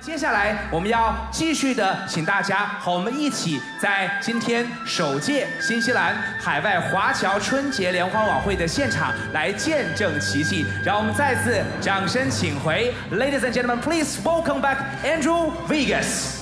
接下来我们要继续的，请大家和我们一起在今天首届新西兰海外华侨春节联欢晚会的现场来见证奇迹。让我们再次掌声请回 ，Ladies and gentlemen, please welcome back Andrew Vegas。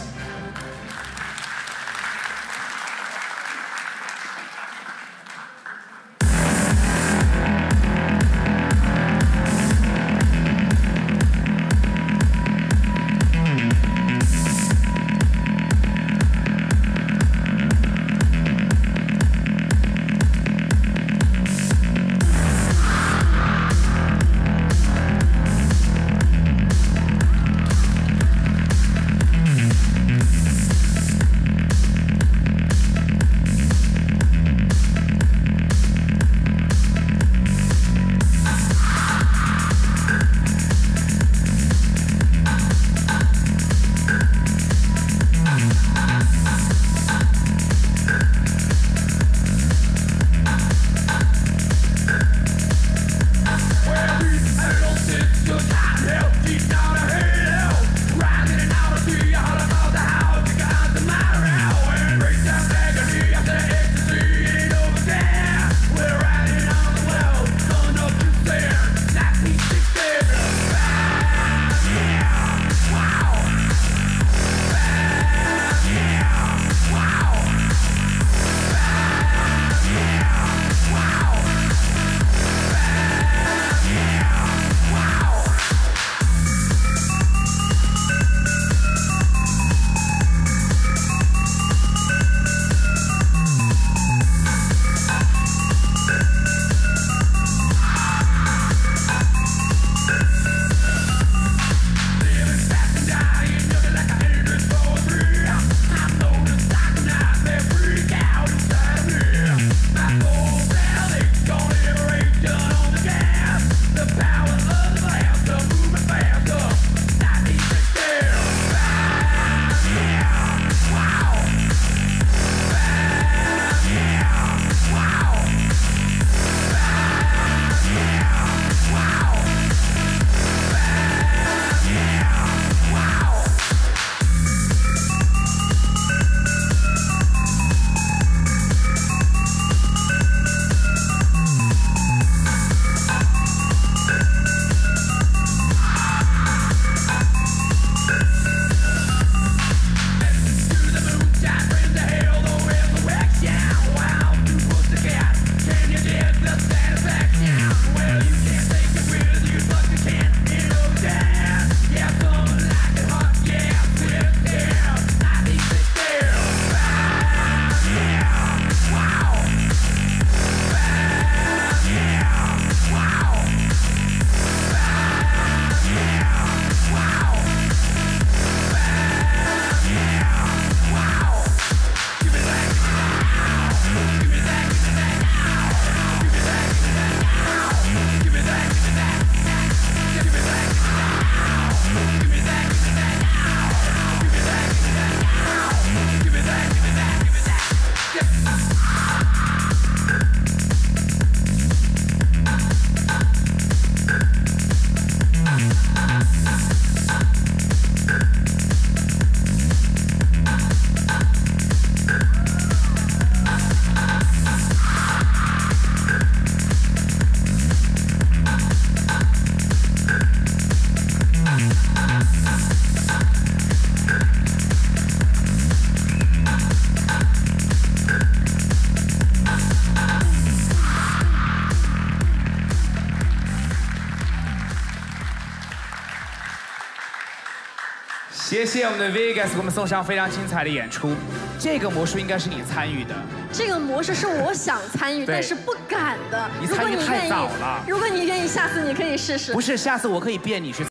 谢谢我们的 Vegas 给我们送上非常精彩的演出。这个魔术应该是你参与的。这个魔术是我想参与，但是不敢的。你参与太早了。如果你愿意，下次你可以试试。不是，下次我可以变你去。